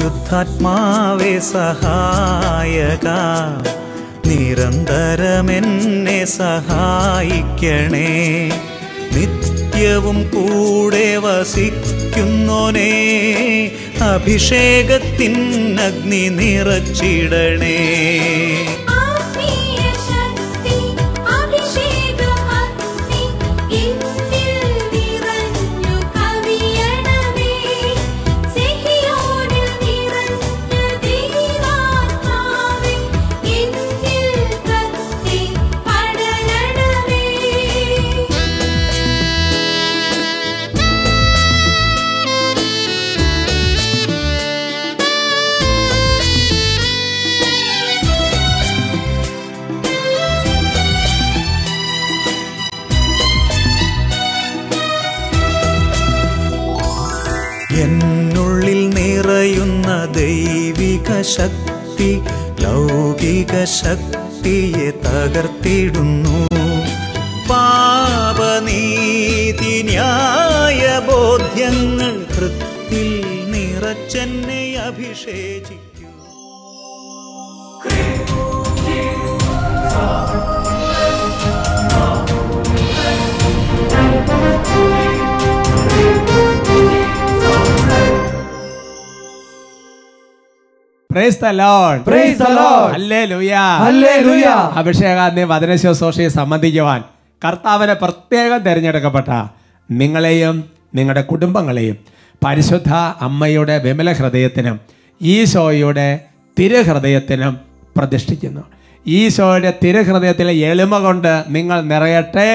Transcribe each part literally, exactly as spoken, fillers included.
പരിശുദ്ധാത്മാവേ സഹായക, നിരന്തരമെന്നെ സഹായിക്കണേ. നിത്യവും കൂടെ വസിക്കുന്നോനേ, അഭിഷേകത്തിൻ അഗ്നി നിറച്ചിടണേ. എന്നുള്ളിൽ നിറയുന്ന ദൈവിക ശക്തി ലൗകിക ശക്തിയെ തകർത്തിടുന്നു. പാപനീതി ന്യായ ബോധ്യങ്ങൾ ഹൃത്തിൽ നിറച്ചെന്നെ അഭിഷേചിക്കൂ. Praise the Lord. Praise the Lord. Hallelujah. Hallelujah. അഭിഷേകാഗ്നി വചന ശുശ്രൂഷയെ സംബന്ധിക്കുവാൻ കർത്താവിനെ പ്രത്യേകം തിരഞ്ഞെടുക്കപ്പെട്ട നിങ്ങളെയും നിങ്ങളുടെ കുടുംബങ്ങളെയും പരിശുദ്ധ അമ്മയുടെ വിമല ഹൃദയത്തിനും ഈശോയുടെ തിരുഹൃദയത്തിനും പ്രതിഷ്ഠിക്കുന്നു. ഈശോയുടെ തിരുഹൃദയത്തിലെ എളിമ കൊണ്ട് നിങ്ങൾ നിറയട്ടെ.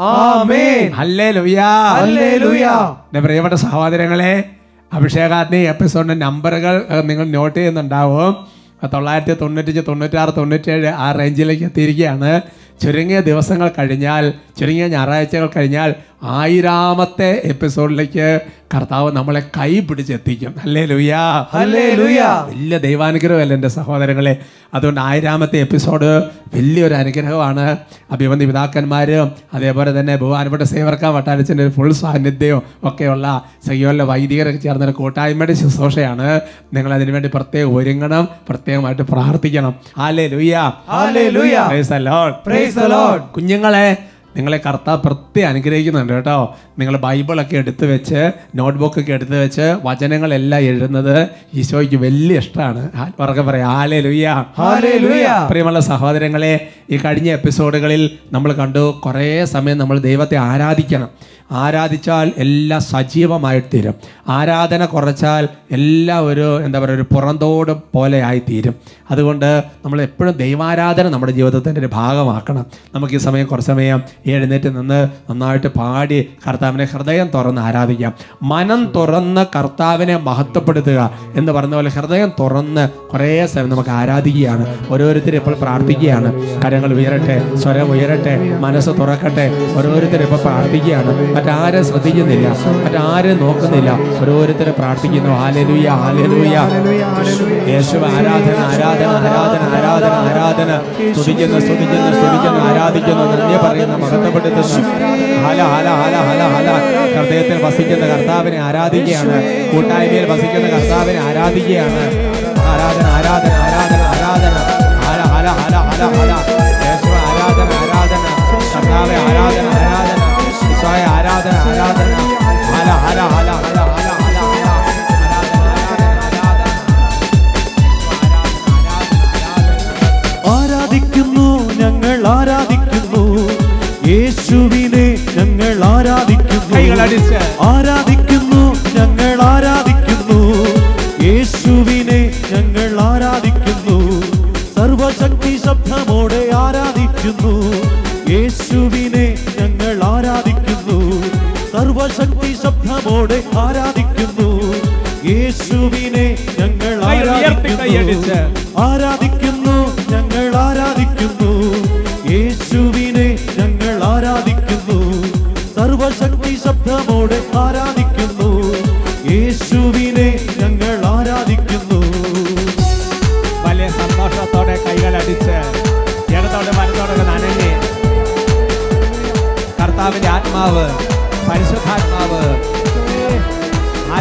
ആമേൻ. ഹല്ലേലൂയ. ഹല്ലേലൂയ. എൻ്റെ പ്രിയപ്പെട്ട സഹോദരങ്ങളെ, അഭിഷേകാഗ്നി എപ്പിസോഡിൻ്റെ നമ്പറുകൾ നിങ്ങൾ നോട്ട് ചെയ്യുന്നുണ്ടാവും. തൊള്ളായിരത്തി തൊണ്ണൂറ്റഞ്ച് തൊണ്ണൂറ്റാറ് തൊണ്ണൂറ്റേഴ് ആ റേഞ്ചിലേക്ക് എത്തിയിരിക്കുകയാണ്. ചുരുങ്ങിയ ദിവസങ്ങൾ കഴിഞ്ഞാൽ, ചുരുങ്ങിയ ഞായറാഴ്ചകൾ കഴിഞ്ഞാൽ ആയിരാമത്തെ എപ്പിസോഡിലേക്ക് കർത്താവ് നമ്മളെ കൈ പിടിച്ചെത്തിക്കും. ഹല്ലേലൂയ. ഹല്ലേലൂയ. വലിയ ദൈവാനുഗ്രഹമല്ല എൻ്റെ സഹോദരങ്ങളെ. അതുകൊണ്ട് ആയിരാമത്തെ എപ്പിസോഡ് വലിയൊരു അനുഗ്രഹമാണ്. അഭിവന്തി പിതാക്കന്മാരും അതേപോലെ തന്നെ ബഹുമാനപ്പെട്ട സേവർക്ക വട്ടാരച്ചൻ്റെ ഒരു ഫുൾ സാന്നിധ്യവും ഒക്കെയുള്ള സയ്യോലിലെ വൈദികരൊക്കെ ചേർന്നൊരു കൂട്ടായ്മയുടെ ശുശ്രൂഷയാണ്. നിങ്ങൾ അതിനുവേണ്ടി പ്രത്യേകം ഒരുങ്ങണം, പ്രത്യേകമായിട്ട് പ്രാർത്ഥിക്കണം. ഹല്ലേലൂയ. ഹല്ലേലൂയ. Praise the lord. Praise the lord. കുഞ്ഞുങ്ങളെ, നിങ്ങളെ കർത്താവ് പ്രത്യേകം അനുഗ്രഹിക്കുന്നുണ്ട് കേട്ടോ. നിങ്ങൾ ബൈബിളൊക്കെ എടുത്തു വെച്ച്, നോട്ട്ബുക്കൊക്കെ എടുത്തു വെച്ച് വചനങ്ങളെല്ലാം എഴുതുന്നത് ഈശോയ്ക്ക് വലിയ ഇഷ്ടമാണ്. ഉറക്കെ പറയാം ഹല്ലേലൂയ. ഹല്ലേലൂയ. പ്രിയമുള്ള സഹോദരങ്ങളെ, ഈ കഴിഞ്ഞ എപ്പിസോഡുകളിൽ നമ്മൾ കണ്ടു കുറേ സമയം നമ്മൾ ദൈവത്തെ ആരാധിക്കണം. ആരാധിച്ചാൽ എല്ലാം സജീവമായിട്ട് തീരും. ആരാധന കുറച്ചാൽ എല്ലാം ഒരു എന്താ പറയുക ഒരു പുറന്തോട് പോലെ ആയിത്തീരും. അതുകൊണ്ട് നമ്മൾ എപ്പോഴും ദൈവാരാധന നമ്മുടെ ജീവിതത്തിൻ്റെ ഒരു ഭാഗമാക്കണം. നമുക്ക് ഈ സമയം കുറച്ച് സമയം എഴുന്നേറ്റ് നിന്ന് നന്നായിട്ട് പാടി കർത്താവിനെ ഹൃദയം തുറന്ന് ആരാധിക്കാം. മനം തുറന്ന് കർത്താവിനെ മഹത്വപ്പെടുത്തുക എന്ന് പറഞ്ഞ പോലെ ഹൃദയം തുറന്ന് കുറേ സമയം നമുക്ക് ആരാധിക്കുകയാണ്. ഓരോരുത്തരും ഇപ്പോൾ പ്രാർത്ഥിക്കുകയാണ്. കരങ്ങൾ ഉയരട്ടെ, സ്വരം ഉയരട്ടെ, മനസ്സ് തുറക്കട്ടെ. ഓരോരുത്തരും ഇപ്പോൾ പ്രാർത്ഥിക്കുകയാണ്. മറ്റാരും ശ്രദ്ധിക്കുന്നില്ല, മറ്റാരും നോക്കുന്നില്ല. ഓരോരുത്തരും പ്രാർത്ഥിക്കുന്നു. ഹല്ലേലൂയ, ഹല്ലേലൂയ. യേശുവേ ആരാധന, ആരാധന, ആരാധന, ആരാധന, ആരാധന. സ്തുതിക്കുന്നു, സ്തുതിക്കുന്നു, സ്തുതിക്കുന്നു, ആരാധിക്കുന്നു, നന്ദി പറയുന്നു, മഹത്വപ്പെടുത്തുന്നു. ഹല ഹല ഹല ഹല ഹല. ഹൃദയത്തിൽ വസിക്കുന്ന കർത്താവിനെ ആരാധിക്കുകയാണ്. കൂട്ടായ്മയിൽ വസിക്കുന്ന കർത്താവിനെ ആരാധിക്കുകയാണ്. ആരാധന, ആരാധന, ആരാധന, ആരാധന. ഹല ഹല ഹല ഹല ഹല. യേശുവേ ആരാധന, ആരാധന. കർത്താവേ ആരാധന, ആരാധന. ഈശോയെ ആരാധന, ആരാധന. ഹല ഹല ഹല ഹല ഹല ഹല ഹല. ആരാധിക്കുന്നു, ഞങ്ങൾ ആരാധിക്കുന്നു യേശുവിനെ, ഞങ്ങൾ ആരാധിക്കുന്നു. ആരാധിക്കുന്നു, ഞങ്ങൾ ആരാധിക്കുന്നു യേശുവിനെ, ഞങ്ങൾ ആരാധിക്കുന്നു. സർവശക്തി ശബ്ദമോടെ ആരാധിക്കുന്നു യേശുവിനെ, ഞങ്ങൾ ആരാധിക്കുന്നു. സർവശക്തി ശബ്ദമോടെ ആരാധിക്കുന്നു യേശുവിനെ, ഞങ്ങൾ ആരാധിക്കുന്നു. ആരാധിക്കുന്നു, ഞങ്ങൾ ആരാധിക്കുന്നു യേശുവിനെ, ഞങ്ങൾ ആരാധിക്കുന്നു. സർവശക്തി ശബ്ദമോടെ ആരാധിക്കുന്നു യേശുവിനെ, ഞങ്ങൾ ആരാധിക്കുന്നു. വലിയ സന്തോഷത്തോടെ കൈകളടിച്ച് ഇടത്തോടെ വലത്തോടെ നനഞ്ഞ് കർത്താവിന്റെ ആത്മാവ്, പരിശുദ്ധാത്മാവ്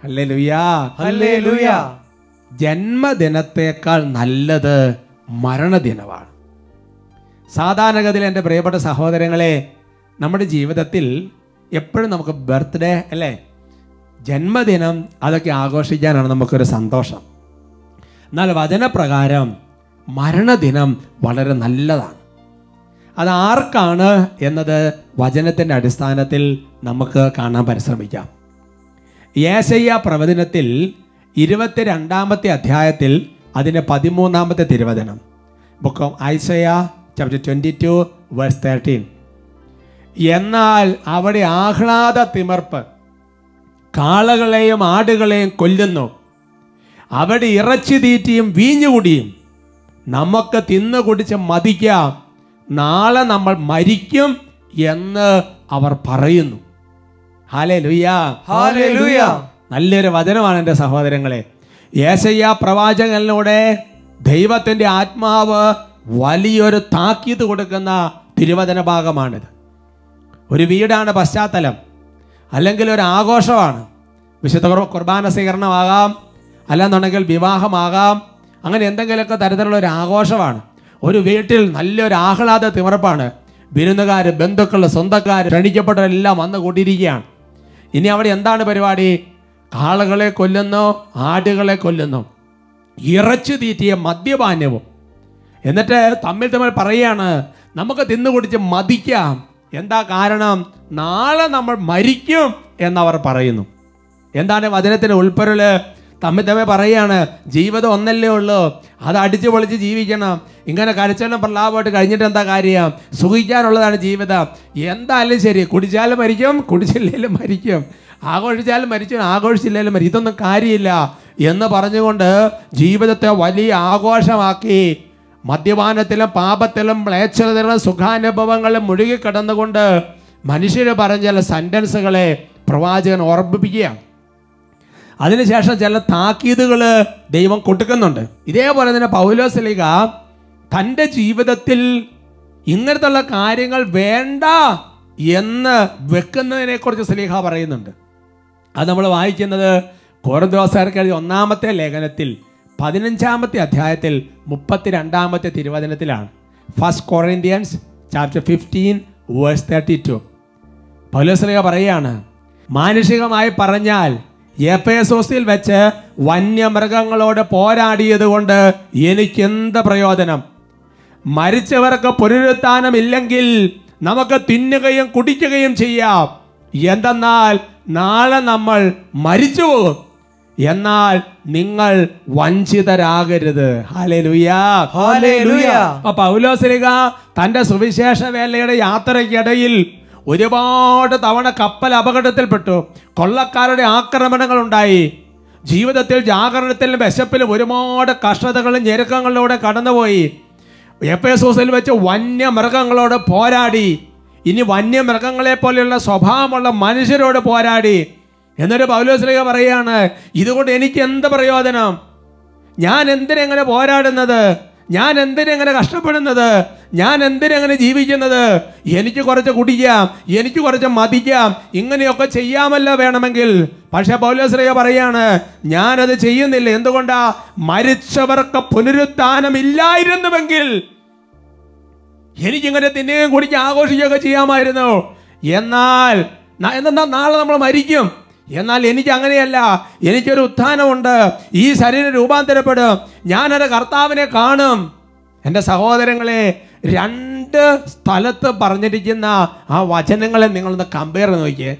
ഹല്ലേലൂയ, ഹല്ലേലൂയ. ജന്മദിനത്തേക്കാൾ നല്ലത് മരണദിനമാണ്. സാധാരണഗതിയിൽ എൻ്റെ പ്രിയപ്പെട്ട സഹോദരങ്ങളെ, നമ്മുടെ ജീവിതത്തിൽ എപ്പോഴും നമുക്ക് ബർത്ത്ഡേ അല്ലേ, ജന്മദിനം, അതൊക്കെ ആഘോഷിക്കാനാണ് നമുക്കൊരു സന്തോഷം. എന്നാൽ വചനപ്രകാരം മരണദിനം വളരെ നല്ലതാണ്. അത് ആർക്കാണ് എന്നത് വചനത്തിൻ്റെ അടിസ്ഥാനത്തിൽ നമുക്ക് കാണാൻ പരിശ്രമിക്കാം. യേശയ്യാ പ്രവചനത്തിൽ ഇരുപത്തിരണ്ടാമത്തെ അധ്യായത്തിൽ അതിൻ്റെ പതിമൂന്നാമത്തെ തിരുവചനം, book of Isaiah chapter twenty two verse thirteen. എന്നാൽ അവിടെ ആഹ്ലാദ തിമിർപ്പ്, കാളകളെയും ആടുകളെയും കൊല്ലുന്നു, അവിടെ ഇറച്ചി തീറ്റിയും വീഞ്ഞുകുടിയും, നമുക്ക് തിന്നു കുടിച്ച് മതിക്കാം, നാളെ നമ്മൾ മരിക്കും എന്ന് അവർ പറയുന്നു. ഹല്ലേലൂയ, ഹല്ലേലൂയ. നല്ലൊരു വചനമാണ് എൻ്റെ സഹോദരങ്ങളെ. യേശയ്യാ പ്രവാചകനിലൂടെ ദൈവത്തിൻ്റെ ആത്മാവ് വലിയൊരു താക്കീത് കൊടുക്കുന്ന തിരുവചന ഭാഗമാണിത്. ഒരു വീടാണ് പശ്ചാത്തലം, അല്ലെങ്കിൽ ഒരു ആഘോഷമാണ്. വിശുദ്ധ കുർബാന സ്വീകരണമാകാം, അല്ലെന്നുണ്ടെങ്കിൽ വിവാഹമാകാം, അങ്ങനെ എന്തെങ്കിലുമൊക്കെ തരത്തിലുള്ള ഒരു ആഘോഷമാണ്. ഒരു വീട്ടിൽ നല്ലൊരു ആഹ്ലാദ തിമിർപ്പാണ്. വിരുന്നുകാർ, ബന്ധുക്കൾ, സ്വന്തക്കാർ, ക്ഷണിക്കപ്പെട്ടവരെല്ലാം വന്ന് കൂട്ടിയിരിക്കുകയാണ്. ഇനി അവിടെ എന്താണ് പരിപാടി? കാളകളെ കൊല്ലുന്നു, ആടുകളെ കൊല്ലുന്നു, ഇറച്ചു തീറ്റിയ മദ്യപാനവും. എന്നിട്ട് തമ്മിൽ തമ്മിൽ പറയുകയാണ്, നമുക്ക് തിന്നു കുടിച്ച് മതിക്കാം. എന്താ കാരണം? നാളെ നമ്മൾ മരിക്കും എന്നവർ പറയുന്നു. എന്താണ് വചനത്തിൻ്റെ ഉൾപ്പൊരുള്? തമ്മിൽ തമ്മിൽ പറയുകയാണ്, ജീവിതം ഒന്നല്ലേ ഉള്ളൂ, അത് അടിച്ചു പൊളിച്ച് ജീവിക്കണം. ഇങ്ങനെ കരച്ചെല്ലാം പ്രലാപമായിട്ട് കഴിഞ്ഞിട്ട് എന്താ കാര്യം? സുഖിക്കാനുള്ളതാണ് ജീവിതം. എന്തായാലും ശരി, കുടിച്ചാലും മരിക്കും, കുടിച്ചില്ലേലും മരിക്കും, ആഘോഷിച്ചാലും മരിച്ചു, ആഘോഷിച്ചില്ലേലും മരിക്കും, ഇതൊന്നും കാര്യമില്ല എന്ന് പറഞ്ഞുകൊണ്ട് ജീവിതത്തെ വലിയ ആഘോഷമാക്കി മദ്യപാനത്തിലും പാപത്തിലും മ്ലേച്ഛതയിലും സുഖാനുഭവങ്ങളിലും മുഴുകിക്കിടന്നുകൊണ്ട് മനുഷ്യർ പറഞ്ഞ ചില സെൻറ്റൻസുകളെ പ്രവാചകൻ ഓർമ്മിപ്പിക്കുകയാണ്. അതിനുശേഷം ചില താക്കീതുകൾ ദൈവം കൊടുക്കുന്നുണ്ട്. ഇതേപോലെ തന്നെ പൗലോസ്ലീഹ തൻ്റെ ജീവിതത്തിൽ ഇങ്ങനത്തുള്ള കാര്യങ്ങൾ വേണ്ട എന്ന് വെക്കുന്നതിനെ കുറിച്ച് സ്ലീഹ പറയുന്നുണ്ട്. അത് നമ്മൾ വായിക്കുന്നത് കൊരിന്ത്യർക്കാർക്ക് എഴുതിയ ഒന്നാമത്തെ ലേഖനത്തിൽ പതിനഞ്ചാമത്തെ അധ്യായത്തിൽ മുപ്പത്തിരണ്ടാമത്തെ തിരുവചനത്തിലാണ്. First Corinthians chapter fifteen verse thirty two. പൗലോസ്ലീഹ പറയുകയാണ്, മാനുഷികമായി പറഞ്ഞാൽ എഫേസോസിൽ വെച്ച് വന്യമൃഗങ്ങളോട് പോരാടിയത് കൊണ്ട് എനിക്കെന്ത് പ്രയോജനം? മരിച്ചവർക്ക് പുനരുത്ഥാനമില്ലെങ്കിൽ നമുക്ക് തിന്നുകയും കുടിക്കുകയും ചെയ്യാം. എന്തെന്നാൽ നാളെ നമ്മൾ മരിച്ചു പോകും. എന്നാൽ നിങ്ങൾ വഞ്ചിതരാകരുത്. Hallelujah, hallelujah. അപ്പോൾ പൗലോസ്ലീഹ തൻ്റെ സുവിശേഷ വേലയുടെ യാത്രയ്ക്കിടയിൽ ഒരുപാട് തവണ കപ്പൽ അപകടത്തിൽപ്പെട്ടു, കൊള്ളക്കാരുടെ ആക്രമണങ്ങൾ ഉണ്ടായി. ജീവിതത്തിൽ ജാഗരണത്തിലും വിശപ്പിലും ഒരുപാട് കഷ്ടതകളും ഞെരുക്കങ്ങളിലൂടെ കടന്നുപോയി. എഫേസോസിൽ വെച്ച് വന്യമൃഗങ്ങളോട് പോരാടി. ഇനി വന്യമൃഗങ്ങളെ പോലെയുള്ള സ്വഭാവമുള്ള മനുഷ്യരോട് പോരാടി. എന്നൊരു പൗലോസ്ലീഹ പറയുകയാണ്, ഇതുകൊണ്ട് എനിക്ക് എന്ത് പ്രയോജനം? ഞാൻ എന്തിനെങ്ങനെ പോരാടുന്നത്? ഞാൻ എന്തിനെങ്ങനെ കഷ്ടപ്പെടുന്നത്? ഞാൻ എന്തിനെങ്ങനെ ജീവിക്കുന്നത്? എനിക്ക് കുറച്ച് കുടിക്കാം, എനിക്ക് കുറച്ച് മതിക്കാം, ഇങ്ങനെയൊക്കെ ചെയ്യാമല്ലോ വേണമെങ്കിൽ. പക്ഷെ പൗലോസ്ലീഹ പറയാണ്, ഞാനത് ചെയ്യുന്നില്ല. എന്തുകൊണ്ടാ? മരിച്ചവർക്ക് പുനരുത്ഥാനമില്ലായിരുന്നുവെങ്കിൽ എനിക്കിങ്ങനെ തിന്നുകയും കുടിക്കുകയും ആഘോഷിക്കുകയൊക്കെ ചെയ്യാമായിരുന്നു. എന്നാൽ എന്നാൽ നാളെ നമ്മൾ മരിക്കും. എന്നാൽ എനിക്ക് അങ്ങനെയല്ല, എനിക്കൊരു ഉത്ഥാനമുണ്ട്. ഈ ശരീരം രൂപാന്തരപ്പെടും, ഞാനൊരു കർത്താവിനെ കാണും. എൻ്റെ സഹോദരങ്ങളെ, രണ്ട് സ്ഥലത്ത് പറഞ്ഞിരിക്കുന്ന ആ വചനങ്ങളെ നിങ്ങളൊന്ന് കമ്പയർ ചെയ്ത് നോക്കിയേ.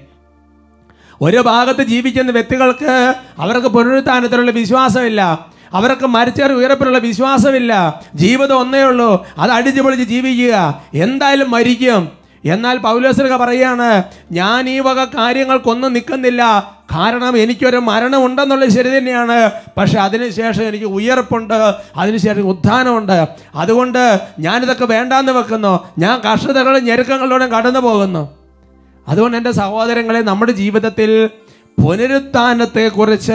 ഒരു ഭാഗത്ത് ജീവിക്കുന്ന വ്യക്തികൾക്ക് അവർക്ക് പുനരുത്ഥാനത്തിലുള്ള വിശ്വാസമില്ല, അവർക്ക് മരിച്ചവർ ഉയർപ്പിലുള്ള വിശ്വാസമില്ല. ജീവിതം ഒന്നേ ഉള്ളൂ, അത് അടിച്ചു പൊളിച്ച് ജീവിക്കുക, എന്തായാലും മരിക്കും. എന്നാൽ പൗലോസ്ലീഹ പറയാണ്, ഞാൻ ഈ വക കാര്യങ്ങൾക്കൊന്നും നിൽക്കുന്നില്ല. കാരണം എനിക്കൊരു മരണമുണ്ടെന്നുള്ളത് ശരി തന്നെയാണ്, പക്ഷെ അതിനുശേഷം എനിക്ക് ഉയർപ്പുണ്ട്, അതിനുശേഷം ഉത്ഥാനമുണ്ട്. അതുകൊണ്ട് ഞാനിതൊക്കെ വേണ്ടാന്ന് വെക്കുന്നു. ഞാൻ കഷ്ടതകളും ഞെരുക്കങ്ങളിലൂടെ കടന്നു പോകുന്നു. അതുകൊണ്ട് എൻ്റെ സഹോദരങ്ങളെ, നമ്മുടെ ജീവിതത്തിൽ പുനരുത്ഥാനത്തെക്കുറിച്ച്,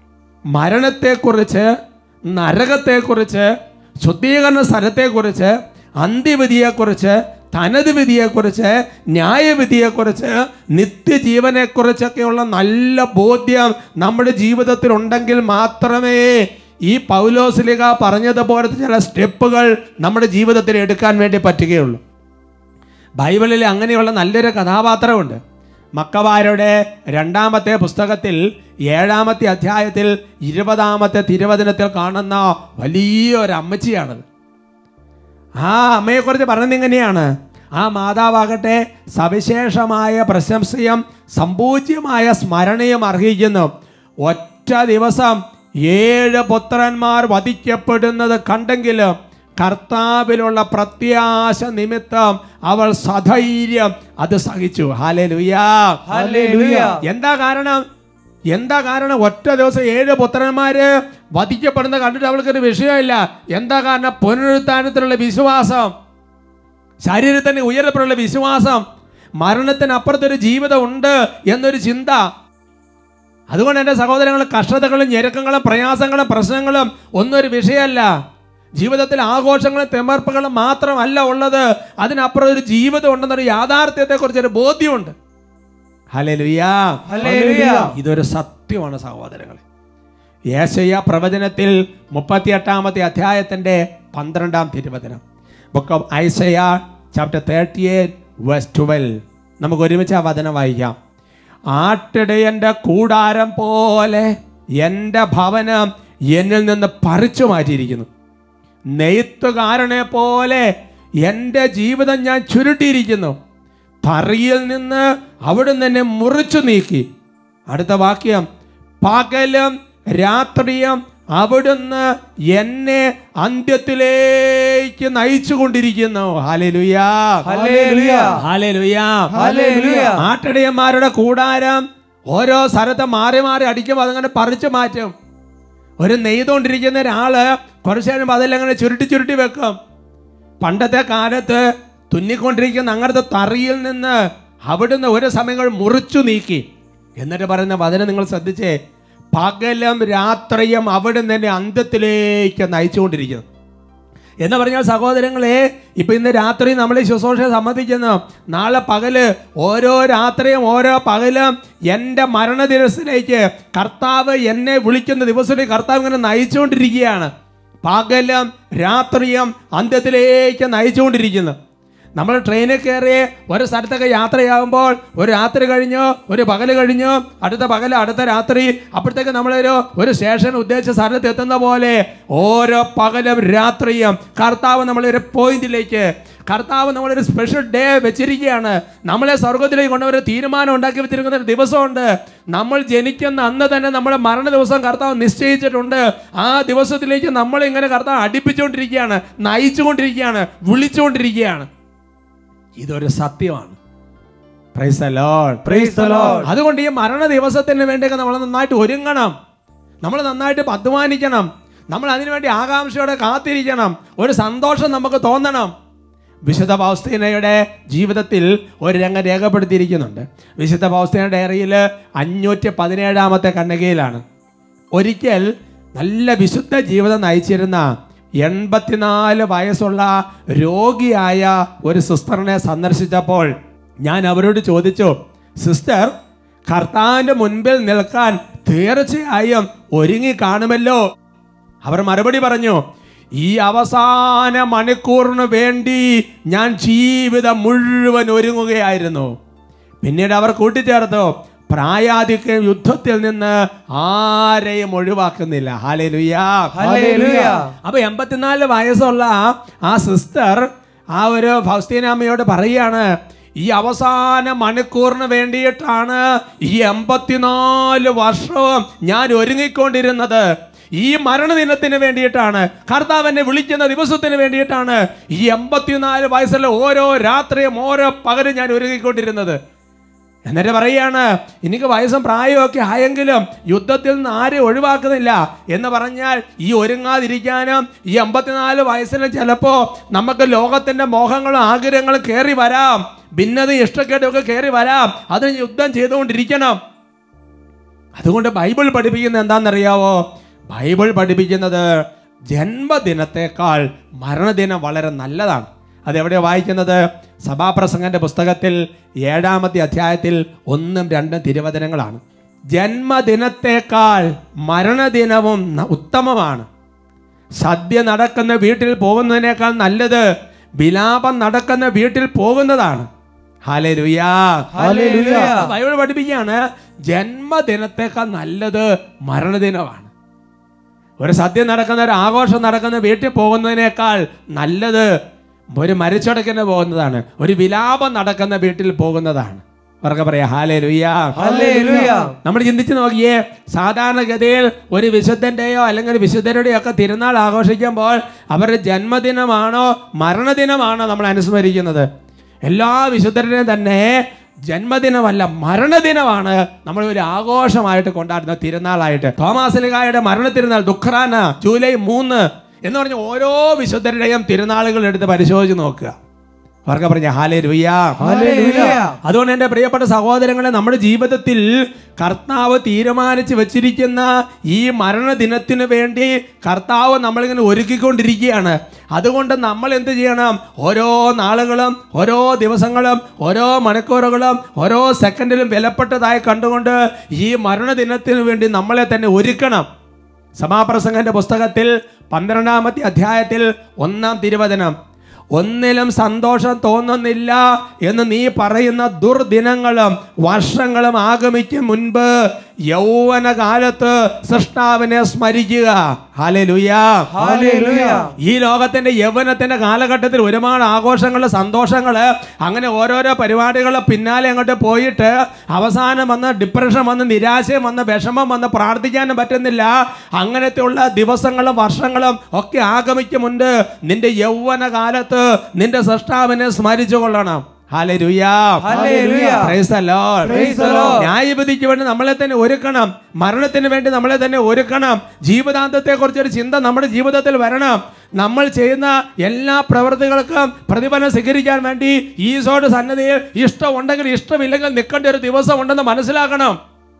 മരണത്തെക്കുറിച്ച്, നരകത്തെക്കുറിച്ച്, ശുദ്ധീകരണ സ്ഥലത്തെക്കുറിച്ച്, അന്ത്യവിധിയെക്കുറിച്ച്, തനത് വിധിയെക്കുറിച്ച്, ന്യായവിധിയെക്കുറിച്ച്, നിത്യജീവനെക്കുറിച്ചൊക്കെയുള്ള നല്ല ബോധ്യം നമ്മുടെ ജീവിതത്തിൽ ഉണ്ടെങ്കിൽ മാത്രമേ ഈ പൗലോസ്ലീഹ പറഞ്ഞതുപോലത്തെ ചില സ്റ്റെപ്പുകൾ നമ്മുടെ ജീവിതത്തിൽ എടുക്കാൻ വേണ്ടി പറ്റുകയുള്ളൂ. ബൈബിളിൽ അങ്ങനെയുള്ള നല്ലൊരു കഥാപാത്രമുണ്ട്. മക്കവാരുടെ രണ്ടാമത്തെ പുസ്തകത്തിൽ ഏഴാമത്തെ അധ്യായത്തിൽ ഇരുപതാമത്തെ തിരുവചനത്തിൽ കാണുന്ന വലിയൊരു അമ്മച്ചിയാണത്. ആ അമ്മയെക്കുറിച്ച് പറയുന്നത് ഇങ്ങനെയാണ്: ആ മാതാവാകട്ടെ സവിശേഷമായ പ്രശംസയും സമ്പൂജ്യമായ സ്മരണയും അർഹിക്കുന്നു. ഒറ്റ ദിവസം ഏഴ് പുത്രന്മാർ വധിക്കപ്പെടുന്നത് കണ്ടെങ്കിലും കർത്താവിലുള്ള പ്രത്യാശ നിമിത്തം അവൾ സധൈര്യം അത് സഹിച്ചു. ഹല്ലേലൂയാ, ഹല്ലേലൂയാ. എന്താ കാരണം? എന്താ കാരണം? ഒറ്റ ദിവസം ഏഴ് പുത്രന്മാര് വധിക്കപ്പെടുന്നത് കണ്ടിട്ട് അവൾക്കൊരു വിഷയമില്ല. എന്താ കാരണം? പുനരുത്ഥാനത്തിലുള്ള വിശ്വാസം, ശരീരത്തിന് ഉയരത്തിലുള്ള വിശ്വാസം, മരണത്തിനപ്പുറത്തൊരു ജീവിതം ഉണ്ട് എന്നൊരു ചിന്ത. അതുകൊണ്ട് എൻ്റെ സഹോദരങ്ങൾ, കഷ്ടതകളും ഞെരുക്കങ്ങളും പ്രയാസങ്ങളും പ്രശ്നങ്ങളും ഒന്നും ഒരു വിഷയമല്ല. ജീവിതത്തിൽ ആഘോഷങ്ങളും തെമർപ്പുകളും മാത്രമല്ല ഉള്ളത്, അതിനപ്പുറം ഒരു ജീവിതം ഉണ്ടെന്നൊരു യാഥാർത്ഥ്യത്തെക്കുറിച്ചൊരു ബോധ്യമുണ്ട്. ഹല്ലേലൂയാ, ഹല്ലേലൂയാ. ഇതൊരു സത്യമാണ് സഹോദരങ്ങളെ. യേശയ്യാ പ്രവചനത്തിൽ മുപ്പത്തിയെട്ടാമത്തെ അധ്യായത്തിന്റെ പന്ത്രണ്ടാം തിരുവചനം, book of Isaiah chapter thirty eight verse twelve. നമുക്ക് ഒരുമിച്ച് ആ വചനം വായിക്കാം. ആട്ടിടയന്റെ കൂടാരം പോലെ എൻ്റെ ഭവനം എന്നിൽ നിന്ന് പറിച്ചു മാറ്റിയിരിക്കുന്നു. നെയ്ത്തുകാരനെ പോലെ എൻ്റെ ജീവിതം ഞാൻ ചുരുട്ടിയിരിക്കുന്നു. തറിയിൽ നിന്ന് അവിടുന്ന് എന്നെ മുറിച്ചു നീക്കി. അടുത്ത വാക്യം, പകലും രാത്രിയും അവിടുന്ന് എന്നെ അന്ത്യത്തിലേക്ക് നയിച്ചു കൊണ്ടിരിക്കുന്നു. ഹല്ലേലൂയാ, ഹല്ലേലൂയാ, ഹല്ലേലൂയാ, ഹല്ലേലൂയാ. ആട്ടിടയന്മാരുടെ കൂടാരം ഓരോ സ്ഥലത്ത് മാറി മാറി അടിക്കുമ്പോൾ അതങ്ങനെ പറിച്ചു മാറ്റും. ഒരു നെയ്തുകൊണ്ടിരിക്കുന്ന ഒരാള് കുറച്ചു കഴിയുമ്പോൾ അതെല്ലാം അങ്ങനെ ചുരുട്ടി ചുരുട്ടി വെക്കും. പണ്ടത്തെ കാലത്ത് തുന്നിക്കൊണ്ടിരിക്കുന്ന അങ്ങനത്തെ തറിയിൽ നിന്ന് അവിടുന്ന് ഒരു സമയങ്ങൾ മുറിച്ചു നീക്കി. എന്നിട്ട് പറയുന്ന വചനം നിങ്ങൾ ശ്രദ്ധിച്ചേ, പകലും രാത്രിയും അവിടുന്ന് എന്നെ അന്ത്യത്തിലേക്ക് നയിച്ചുകൊണ്ടിരിക്കുന്നു എന്ന് പറഞ്ഞാൽ സഹോദരങ്ങളെ, ഇപ്പൊ ഇന്ന് രാത്രി നമ്മൾ ഈ ശുശ്രൂഷയെ സംബന്ധിക്കുന്നു. നാളെ പകല്, ഓരോ രാത്രിയും ഓരോ പകലും എൻ്റെ മരണ ദിവസത്തിലേക്ക് കർത്താവ് എന്നെ വിളിക്കുന്ന ദിവസത്തിലേക്ക് കർത്താവ് ഇങ്ങനെ നയിച്ചുകൊണ്ടിരിക്കുകയാണ്. പകലും രാത്രിയും അന്ത്യത്തിലേക്ക് നയിച്ചുകൊണ്ടിരിക്കുന്നു. നമ്മൾ ട്രെയിനിൽ കയറി ഒരു സ്ഥലത്തൊക്കെ യാത്രയാകുമ്പോൾ ഒരു രാത്രി കഴിഞ്ഞു, ഒരു പകൽ കഴിഞ്ഞു, അടുത്ത പകൽ, അടുത്ത രാത്രി, അപ്പോഴത്തേക്ക് നമ്മളൊരു ഒരു സ്റ്റേഷൻ ഉദ്ദേശിച്ച സ്ഥലത്ത് എത്തുന്ന പോലെ ഓരോ പകലും രാത്രിയും കർത്താവ് നമ്മളൊരു പോയിന്റിലേക്ക്, കർത്താവ് നമ്മളൊരു സ്പെഷ്യൽ ഡേ വെച്ചിരിക്കുകയാണ്. നമ്മളെ സ്വർഗത്തിലേക്ക് കൊണ്ടുവരെ തീരുമാനം ഉണ്ടാക്കി വെച്ചിരിക്കുന്ന ഒരു ദിവസമുണ്ട്. നമ്മൾ ജനിക്കുന്ന അന്ന് തന്നെ നമ്മുടെ മരണ ദിവസം കർത്താവ് നിശ്ചയിച്ചിട്ടുണ്ട്. ആ ദിവസത്തിലേക്ക് നമ്മളിങ്ങനെ കർത്താവ് അടുപ്പിച്ചുകൊണ്ടിരിക്കുകയാണ്, നയിച്ചുകൊണ്ടിരിക്കുകയാണ്, വിളിച്ചുകൊണ്ടിരിക്കുകയാണ്. ഇതൊരു സത്യമാണ്. Praise the lord, praise the lord. അതുകൊണ്ട് ഈ മരണ ദിവസത്തിന് വേണ്ടിയൊക്കെ നമ്മൾ നന്നായിട്ട് ഒരുങ്ങണം, നമ്മൾ നന്നായിട്ട് അധ്വാനിക്കണം, നമ്മൾ അതിനുവേണ്ടി ആകാംക്ഷയോടെ കാത്തിരിക്കണം, ഒരു സന്തോഷം നമുക്ക് തോന്നണം. വിശുദ്ധ ഫൗസ്തീനയുടെ ജീവിതത്തിൽ ഒരു രംഗം രേഖപ്പെടുത്തിയിരിക്കുന്നുണ്ട്. വിശുദ്ധ ഫൗസ്തീന ഡയറിയിൽ അഞ്ഞൂറ്റി പതിനേഴാമത്തെ ഖണ്ഡികയിലാണ്. ഒരിക്കൽ നല്ല വിശുദ്ധ ജീവിതം നയിച്ചിരുന്ന എൺപത്തിനാല് വയസ്സുള്ള രോഗിയായ ഒരു സിസ്റ്ററിനെ സന്ദർശിച്ചപ്പോൾ ഞാൻ അവരോട് ചോദിച്ചു, സിസ്റ്റർ, കർത്താവിൻ്റെ മുൻപിൽ നിൽക്കാൻ തീർച്ചയായും ഒരുങ്ങി കാണുമല്ലോ? അവർ മറുപടി പറഞ്ഞു, ഈ അവസാന മണിക്കൂറിന് വേണ്ടി ഞാൻ ജീവിതം മുഴുവൻ ഒരുങ്ങുകയായിരുന്നു. പിന്നീട് അവർ കൂട്ടിച്ചേർത്തു, പ്രായാധിക്യ യുദ്ധത്തിൽ നിന്ന് ആരെയും ഒഴിവാക്കുന്നില്ല. ഹല്ലേലൂയാ, ഹല്ലേലൂയാ. അപ്പൊ എൺപത്തിനാല് വയസ്സുള്ള ആ സിസ്റ്റർ ആ ഒരു ഫൗസ്തീനാമ്മയോട് പറയാണ്, ഈ അവസാന മണിക്കൂറിന് വേണ്ടിയിട്ടാണ് ഈ എൺപത്തിനാല് വർഷവും ഞാൻ ഒരുങ്ങിക്കൊണ്ടിരുന്നത്. ഈ മരണദിനത്തിന് വേണ്ടിയിട്ടാണ്, കർത്താവ് എന്നെ വിളിക്കുന്ന ദിവസത്തിന് വേണ്ടിയിട്ടാണ് ഈ എൺപത്തിനാല് വയസ്സുള്ള ഓരോ രാത്രിയും ഓരോ പകലും ഞാൻ ഒരുങ്ങിക്കൊണ്ടിരുന്നത്. എന്നിട്ട് പറയാണ്, എനിക്ക് വയസ്സും പ്രായമൊക്കെ ആയെങ്കിലും യുദ്ധത്തിൽ നിന്ന് ആരും ഒഴിവാക്കുന്നില്ല എന്ന് പറഞ്ഞാൽ ഈ ഒരുങ്ങാതിരിക്കാനും ഈ എൺപത്തിനാല് വയസ്സിൽ ചിലപ്പോൾ നമുക്ക് ലോകത്തിൻ്റെ മോഹങ്ങളും ആഗ്രഹങ്ങളും കയറി വരാം, ഭിന്നതയും ഇഷ്ടക്കേടുമൊക്കെ കയറി വരാം. അതിന് യുദ്ധം ചെയ്തുകൊണ്ടിരിക്കണം. അതുകൊണ്ട് ബൈബിൾ പഠിപ്പിക്കുന്നത് എന്താണെന്നറിയാവോ? ബൈബിൾ പഠിപ്പിക്കുന്നത് ജന്മദിനത്തേക്കാൾ മരണദിനം വളരെ നല്ലതാണ്. അതെവിടെ വായിക്കുന്നത്? സഭാപ്രസംഗന്റെ പുസ്തകത്തിൽ ഏഴാമത്തെ അധ്യായത്തിൽ ഒന്നും രണ്ടും തിരുവചനങ്ങളാണ്. ജന്മദിനത്തേക്കാൾ മരണദിനവും ഉത്തമമാണ്. സദ്യ നടക്കുന്ന വീട്ടിൽ പോകുന്നതിനേക്കാൾ നല്ലത് വിലാപം നടക്കുന്ന വീട്ടിൽ പോകുന്നതാണ്. ഹല്ലേലൂയാ, ഹല്ലേലൂയ. ബൈബിൾ പഠിപ്പിക്കുകയാണ്, ജന്മദിനത്തേക്കാൾ നല്ലത് മരണദിനമാണ്. ഒരു സദ്യ നടക്കുന്ന, ഒരു ആഘോഷം നടക്കുന്ന വീട്ടിൽ പോകുന്നതിനേക്കാൾ നല്ലത് ഒരു മരിച്ചടക്കിന് പോകുന്നതാണ്, ഒരു വിലാപം നടക്കുന്ന വീട്ടിൽ പോകുന്നതാണ്. അവർക്ക് പറയാം ഹല്ലേലൂയ, ഹല്ലേലൂയ. നമ്മൾ ചിന്തിച്ച് നോക്കിയേ, സാധാരണഗതിയിൽ ഒരു വിശുദ്ധന്റെയോ അല്ലെങ്കിൽ വിശുദ്ധരുടെയോ ഒക്കെ തിരുനാൾ ആഘോഷിക്കുമ്പോൾ അവരുടെ ജന്മദിനമാണോ മരണദിനമാണോ നമ്മൾ അനുസ്മരിക്കുന്നത്? എല്ലാ വിശുദ്ധരുടെയും തന്നെ ജന്മദിനമല്ല, മരണദിനമാണ് നമ്മൾ ഒരു ആഘോഷമായിട്ട് കൊണ്ടാടുന്ന തിരുനാളായിട്ട്. തോമാസ്ലീഹായുടെ മരണ തിരുനാൾ ദുഃഖറാന ജൂലൈ മൂന്ന് എന്ന് പറഞ്ഞ ഓരോ വിശുദ്ധരുടെയും തിരുനാളുകൾ എടുത്ത് പരിശോധിച്ച് നോക്കുക. അവർക്ക് പറഞ്ഞ ഹല്ലേലൂയ, ഹല്ലേലൂയ. അതുകൊണ്ട് എൻ്റെ പ്രിയപ്പെട്ട സഹോദരങ്ങളെ, നമ്മുടെ ജീവിതത്തിൽ കർത്താവ് തീരുമാനിച്ച് വെച്ചിരിക്കുന്ന ഈ മരണദിനത്തിന് വേണ്ടി കർത്താവ് നമ്മളിങ്ങനെ ഒരുക്കിക്കൊണ്ടിരിക്കുകയാണ്. അതുകൊണ്ട് നമ്മൾ എന്ത് ചെയ്യണം? ഓരോ നാളുകളും ഓരോ ദിവസങ്ങളും ഓരോ മണിക്കൂറുകളും ഓരോ സെക്കൻഡിലും വിലപ്പെട്ടതായി കണ്ടുകൊണ്ട് ഈ മരണദിനത്തിന് വേണ്ടി നമ്മളെ തന്നെ ഒരുക്കണം. സഭാപ്രസംഗന്റെ പുസ്തകത്തിൽ പന്ത്രണ്ടാമത്തെ അധ്യായത്തിൽ ഒന്നാം തിരുവചനം, ഒന്നിലും സന്തോഷം തോന്നുന്നില്ല എന്ന് നീ പറയുന്ന ദുർദിനങ്ങളും വർഷങ്ങളും ആഗമിക്കും മുൻപ് യൗവന കാലത്ത് സൃഷ്ടാവിനെ സ്മരിക്കുക. Hallelujah, hallelujah. ഈ ലോകത്തിന്റെ യൗവനത്തിന്റെ കാലഘട്ടത്തിൽ ഒരുപാട് ആഘോഷങ്ങള്, സന്തോഷങ്ങള്, അങ്ങനെ ഓരോരോ പരിപാടികളെ പിന്നാലെ അങ്ങോട്ട് പോയിട്ട് അവസാനം വന്ന് ഡിപ്രഷൻ വന്ന് നിരാശയും വന്ന് വിഷമം വന്ന് പ്രാർത്ഥിക്കാനും പറ്റുന്നില്ല. അങ്ങനത്തെ ഉള്ള ദിവസങ്ങളും വർഷങ്ങളും ഒക്കെ ആഗമിക്കുമുണ്ട്. നിന്റെ യൗവന കാലത്ത് നിന്റെ സൃഷ്ടാവിനെ സ്മരിച്ചു കൊള്ളണം. ഹല്ലേലൂയ, ഹല്ലേലൂയ. Praise the lord. Praise the lord. ന്യായവിധിക്ക് വേണ്ടി നമ്മളെ തന്നെ ഒരുക്കണം. മരണത്തിന് വേണ്ടി നമ്മളെ തന്നെ ഒരുക്കണം. ജീവിതാന്തത്തെ കുറിച്ചൊരു ചിന്ത നമ്മുടെ ജീവിതത്തിൽ വരണം. നമ്മൾ ചെയ്യുന്ന എല്ലാ പ്രവൃത്തികൾക്കും പ്രതിഫലം സ്വീകരിക്കാൻ വേണ്ടി ഈശോയുടെ സന്നിധിയിൽ ഇഷ്ടമുണ്ടെങ്കിൽ ഇഷ്ടമില്ലെങ്കിൽ നിൽക്കേണ്ട ഒരു ദിവസം ഉണ്ടെന്ന് മനസ്സിലാക്കണം.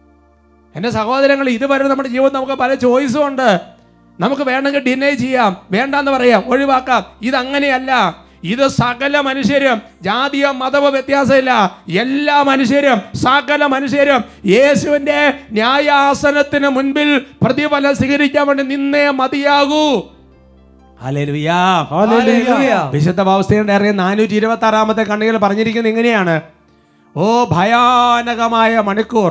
എൻ്റെ സഹോദരങ്ങൾ, ഇതുവരെ നമ്മുടെ ജീവിതത്തിൽ നമുക്ക് പല ചോയ്സും ഉണ്ട്. നമുക്ക് വേണമെങ്കിൽ ഡിനൈ ചെയ്യാം, വേണ്ടാന്ന് പറയാം, ഒഴിവാക്കാം. ഇതങ്ങനെയല്ല. ഇത് സകല മനുഷ്യരും, ജാതിയോ മതമോ വ്യത്യാസമില്ല, എല്ലാ മനുഷ്യരും സകല മനുഷ്യരും യേശുവിന്റെ ന്യായാസനത്തിന് മുൻപിൽ പ്രതിഫലം സ്വീകരിക്കാൻ വേണ്ടി നിന്നേ മതിയാകൂ. ഹല്ലേലൂയ, ഹല്ലേലൂയ. വിശുദ്ധ പൗലോസിന്റെ അറിയ നാനൂറ്റി ഇരുപത്തി ആറാമത്തെ കണ്ണികൾ പറഞ്ഞിരിക്കുന്നത് ഇങ്ങനെയാണ്: ഓ ഭയാനകമായ മണിക്കൂർ,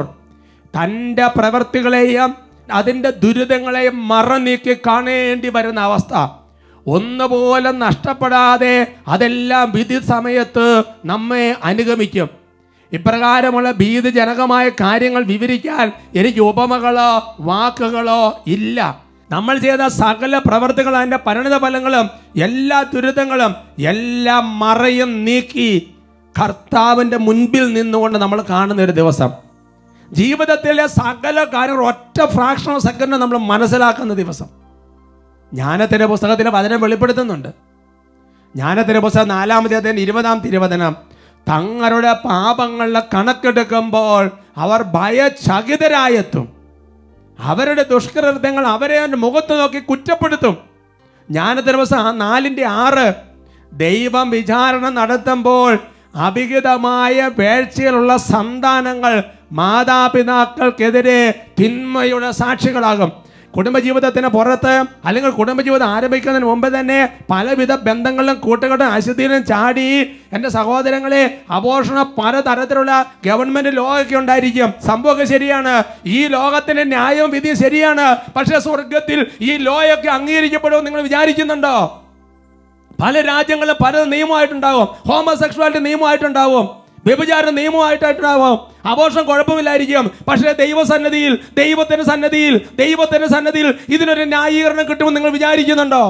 തൻ്റെ പ്രവൃത്തികളെയും അതിൻ്റെ ദുരിതങ്ങളെയും മറനീക്കി കാണേണ്ടി വരുന്ന അവസ്ഥ. ഒന്നുപോലെ നഷ്ടപ്പെടാതെ അതെല്ലാം വിധി സമയത്ത് നമ്മെ അനുഗമിക്കും. ഇപ്രകാരമുള്ള ഭീതിജനകമായ കാര്യങ്ങൾ വിവരിക്കാൻ എനിക്ക് ഉപമകളോ വാക്കുകളോ ഇല്ല. നമ്മൾ ചെയ്ത സകല പ്രവർത്തികളും അതിൻ്റെ പരിണിത ഫലങ്ങളും എല്ലാ ദുരിതങ്ങളും എല്ലാം മറയും നീക്കി കർത്താവിൻ്റെ മുൻപിൽ നിന്നുകൊണ്ട് നമ്മൾ കാണുന്ന ഒരു ദിവസം. ജീവിതത്തിലെ സകല കാര്യങ്ങൾ ഒറ്റ ഫ്രാക്ഷൻ ഓഫ് സെക്കൻഡ് നമ്മൾ മനസ്സിലാക്കുന്ന ദിവസം. ജ്ഞാനത്തിൻ്റെ പുസ്തകത്തിൽ വചനം വെളിപ്പെടുത്തുന്നുണ്ട്. ജ്ഞാനത്തിൻ്റെ പുസ്തകം നാലാമത്തെ അധ്യായം ഇരുപതാം തിരുവചനം, തങ്ങളുടെ പാപങ്ങളുടെ കണക്കെടുക്കുമ്പോൾ അവർ ഭയചകിതരായെത്തും. അവരുടെ ദുഷ്കൃത്യങ്ങൾ അവരെ മുഖത്ത് നോക്കി കുറ്റപ്പെടുത്തും. ജ്ഞാനത്തിൻ്റെ പുസ്തകം നാലിൻ്റെ ആറ്, ദൈവം വിചാരണ നടത്തുമ്പോൾ അഭിഹിതമായ വേഴ്ചയിലുള്ള സന്താനങ്ങൾ മാതാപിതാക്കൾക്കെതിരെ തിന്മയുടെ സാക്ഷികളാകും. കുടുംബജീവിതത്തിന് പുറത്ത് അല്ലെങ്കിൽ കുടുംബജീവിതം ആരംഭിക്കുന്നതിന് മുമ്പ് തന്നെ പലവിധ ബന്ധങ്ങളിലും കൂട്ടുകെട്ടും അശുദ്ധിയിലും ചാടി എൻ്റെ സഹോദരങ്ങളെ അപോഷണ പലതരത്തിലുള്ള ഗവൺമെന്റ് ലോ ഒക്കെ ഉണ്ടായിരിക്കും. സംഭവമൊക്കെ ശരിയാണ്. ഈ ലോകത്തിന്റെ ന്യായവും വിധിയും ശരിയാണ്. പക്ഷേ സ്വർഗത്തിൽ ഈ ലോയൊക്കെ അംഗീകരിക്കപ്പെടുമെന്ന് നിങ്ങൾ വിചാരിക്കുന്നുണ്ടോ? പല രാജ്യങ്ങളിലും പല നിയമമായിട്ടുണ്ടാവും. ഹോമോസെക്ഷുവാലിറ്റി നിയമമായിട്ടുണ്ടാവും, വ്യഭിചാര നിയമമായിട്ടുണ്ടാവും. അബോർഷൻ കുഴപ്പമില്ലായിരിക്കും. പക്ഷേ ദൈവസന്നിധിയിൽ ദൈവത്തിന്റെ സന്നിധിയിൽ ദൈവത്തിന്റെ സന്നിധിയിൽ ഇതിനൊരു ന്യായീകരണം കിട്ടുമെന്ന് നിങ്ങൾ വിചാരിക്കുന്നുണ്ടോ?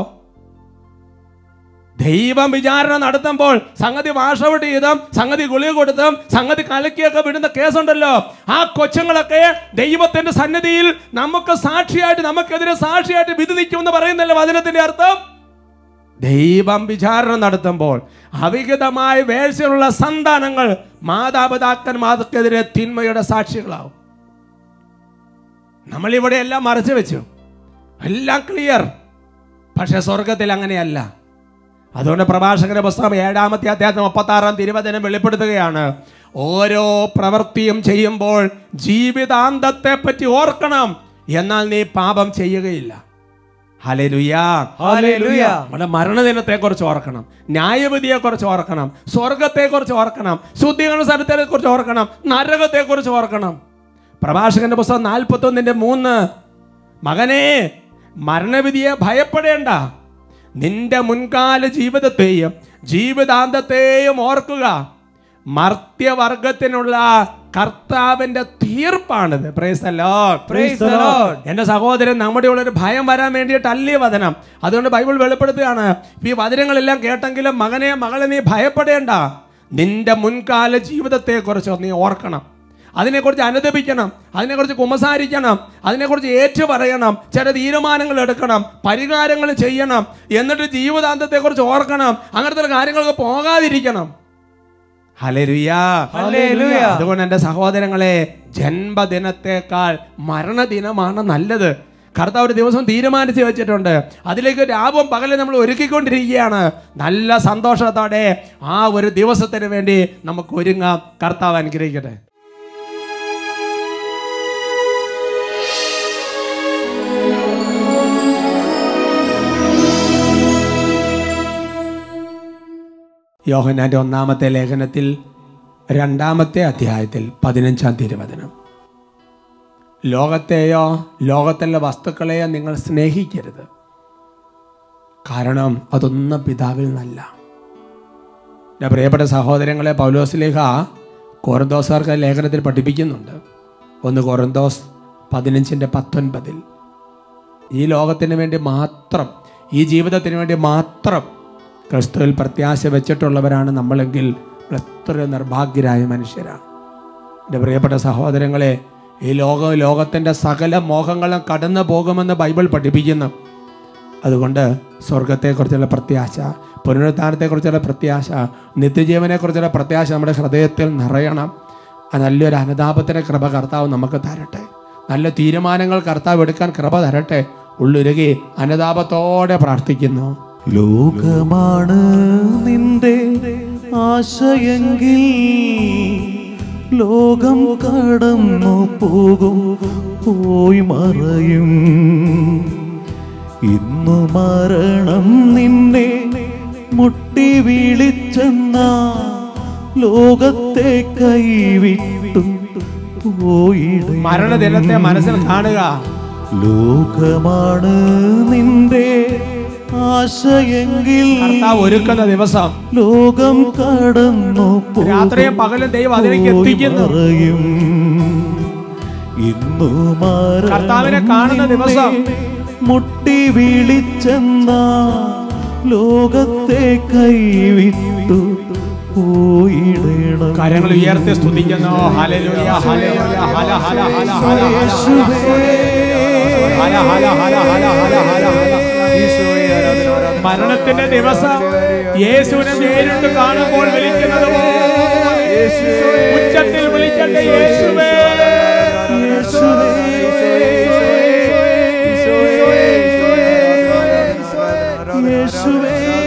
ദൈവം വിചാരണ നടത്തുമ്പോൾ സംഗതി വാഷ് ഔട്ട് ചെയ്തും സംഗതി ഗുളിക കൊടുത്തും സംഗതി കലക്കിയൊക്കെ വിടുന്ന കേസുണ്ടല്ലോ. ആ കൊച്ചുങ്ങളൊക്കെ ദൈവത്തിന്റെ സന്നിധിയിൽ നമുക്ക് സാക്ഷിയായിട്ട് നമുക്കെതിരെ സാക്ഷിയായിട്ട് വിധി നിൽക്കുമെന്ന് പറയുന്നല്ലോ വചനത്തിന്റെ അർത്ഥം. ദൈവം വിചാരണ നടത്തുമ്പോൾ അവിഹിതമായ വേഴ്ചയുള്ള സന്താനങ്ങൾ മാതാപിതാക്കന്മാർക്കെതിരെ തിന്മയുടെ സാക്ഷികളാവും. നമ്മളിവിടെ എല്ലാം മറച്ചു വെച്ചു, എല്ലാം ക്ലിയർ. പക്ഷെ സ്വർഗത്തിൽ അങ്ങനെയല്ല. അതുകൊണ്ട് പ്രഭാഷകന്റെ പുസ്തകം ഏഴാമത്തെ അധ്യായം മുപ്പത്തി ആറാം തിരുവചനം വെളിപ്പെടുത്തുകയാണ്, ഓരോ പ്രവൃത്തിയും ചെയ്യുമ്പോൾ ജീവിതാന്തത്തെ പറ്റി ഓർക്കണം, എന്നാൽ നീ പാപം ചെയ്യുകയില്ല. ഹല്ലേലൂയ, ഹല്ലേലൂയ. നമ്മുടെ മരണദിനത്തെ കുറിച്ച് ഓർക്കണം, ന്യായവിധിയെ കുറിച്ച് ഓർക്കണം, സ്വർഗത്തെ കുറിച്ച് ഓർക്കണം, ശുദ്ധീകരണ സ്ഥലത്തെ കുറിച്ച് ഓർക്കണം, നരകത്തെ കുറിച്ച് ഓർക്കണം. പ്രഭാഷകന്റെ പുസ്തകം നാൽപ്പത്തി ഒന്നിന്റെ മൂന്ന്, മകനെ മരണവിധിയെ ഭയപ്പെടേണ്ട, നിന്റെ മുൻകാല ജീവിതത്തെയും ജീവിതാന്തത്തെയും ഓർക്കുക, മർത്യവർഗത്തിനുള്ള കർത്താവിന്റെ തീർപ്പാണിത്. Praise the lord, praise the lord. എന്റെ സഹോദരൻ, നമ്മുടെ ഉള്ളൊരു ഭയം വരാൻ വേണ്ടിയിട്ടല്ലേ വചനം. അതുകൊണ്ട് ബൈബിൾ വെളിപ്പെടുത്തുകയാണ്, ഈ വചനങ്ങളെല്ലാം കേട്ടെങ്കിലും മകനെ മകളെ നീ ഭയപ്പെടേണ്ട, നിന്റെ മുൻകാല ജീവിതത്തെ കുറിച്ച് നീ ഓർക്കണം, അതിനെക്കുറിച്ച് അനുദപിക്കണം, അതിനെക്കുറിച്ച് കുമ്പസാരിക്കണം, അതിനെക്കുറിച്ച് ഏറ്റു പറയണം, ചില തീരുമാനങ്ങൾ എടുക്കണം, പരിഹാരങ്ങൾ ചെയ്യണം, എന്നിട്ട് ജീവിതാന്തത്തെക്കുറിച്ച് ഓർക്കണം, അങ്ങനത്തെ കാര്യങ്ങൾക്ക് പോകാതിരിക്കണം. Hallelujah, hallelujah. അതുകൊണ്ട് എൻ്റെ സഹോദരങ്ങളെ, ജന്മദിനത്തേക്കാൾ മരണദിനമാണ് നല്ലത്. കർത്താവ് ഒരു ദിവസം തീരുമാനിച്ച് വെച്ചിട്ടുണ്ട്, അതിലേക്ക് രാവും പകലും നമ്മൾ ഒരുക്കിക്കൊണ്ടിരിക്കുകയാണ്. നല്ല സന്തോഷത്തോടെ ആ ഒരു ദിവസത്തിന് വേണ്ടി നമുക്ക് ഒരുങ്ങാം. കർത്താവ് അനുഗ്രഹിക്കട്ടെ. യോഹന്നാന്റെ ഒന്നാമത്തെ ലേഖനത്തിൽ രണ്ടാമത്തെ അധ്യായത്തിൽ പതിനഞ്ചാം തിരുവചനം, ലോകത്തെയോ ലോകത്തിലെ വസ്തുക്കളെയോ നിങ്ങൾ സ്നേഹിക്കരുത്, കാരണം അതൊന്നും പിതാവിൽ നിന്നല്ല. എൻ്റെ പ്രിയപ്പെട്ട സഹോദരങ്ങളെ, പൗലോസ്ലീഹ കൊറിന്തോസുകാർക്ക് ലേഖനത്തിൽ പഠിപ്പിക്കുന്നുണ്ട്. ഒന്ന് കൊറിന്തോസ് പതിനഞ്ചിൻ്റെ പത്തൊൻപതിൽ, ഈ ലോകത്തിന് വേണ്ടി മാത്രം, ഈ ജീവിതത്തിന് വേണ്ടി മാത്രം ക്രിസ്തുവിൽ പ്രത്യാശ വെച്ചിട്ടുള്ളവരാണ് നമ്മളെങ്കിൽ എത്ര നിർഭാഗ്യരായ മനുഷ്യരാണ്. എൻ്റെ പ്രിയപ്പെട്ട സഹോദരങ്ങളെ, ഈ ലോകം ലോകത്തിൻ്റെ സകല മോഹങ്ങളും കടന്നു പോകുമെന്ന് ബൈബിൾ പഠിപ്പിക്കുന്നു. അതുകൊണ്ട് സ്വർഗത്തെക്കുറിച്ചുള്ള പ്രത്യാശ, പുനരുത്ഥാനത്തെക്കുറിച്ചുള്ള പ്രത്യാശ, നിത്യജീവനെക്കുറിച്ചുള്ള പ്രത്യാശ നമ്മുടെ ഹൃദയത്തിൽ നിറയണം. ആ നല്ലൊരു അനുതാപത്തിൻ്റെ കൃപ കർത്താവ് നമുക്ക് തരട്ടെ. നല്ല തീരുമാനങ്ങൾ കർത്താവ് എടുക്കാൻ കൃപ തരട്ടെ. ഉള്ളുരുകി അനുതാപത്തോടെ പ്രാർത്ഥിക്കുന്നു. ലോകമാണ് നിന്റെ ആശയെങ്കിൽ ലോകം കടന്നു പോകും, പോയി മറയും. ഇന്നു മരണം നിന്നെ മുട്ടി വിളിച്ചെന്ന ലോകത്തെ കൈവിട്ടു പോയിട. മരണദിനത്തെ മനസ്സിൽ കാണുക. ലോകമാണ് നിന്റെ ആശയെങ്കിൽ കർത്താവ് ഒരുക്കുന്ന ദിവസം, ലോകം കടന്നു രാത്രിയും പകലും ദൈവം അതിലേക്ക് എത്തിക്കുന്നു. ഇന്നു കർത്താവിനെ കാണുന്ന ദിവസം മുട്ടി വിളിച്ചെന്ന ലോകത്തെ കൈവിട്ടു പോയിടണം. കരങ്ങൾ ഉയർത്തി സ്തുതിക്കുന്നു. ഹല്ലേലൂയ, ഹല്ലേലൂയ, ഹല ഹല ഹല ഹല യേശുവേ, ഹല ഹല ഹല ഹല ഹല ഹല ഹല. മരണത്തിന്റെ ദിവസം യേശുവിനെ നേരിട്ട് കാണുമ്പോൾ വിളിക്കുന്നത് ഉച്ചത്തിൽ വിളിക്കട്ടെ, യേശുവേ, യേശുവേ, യേശുവേ.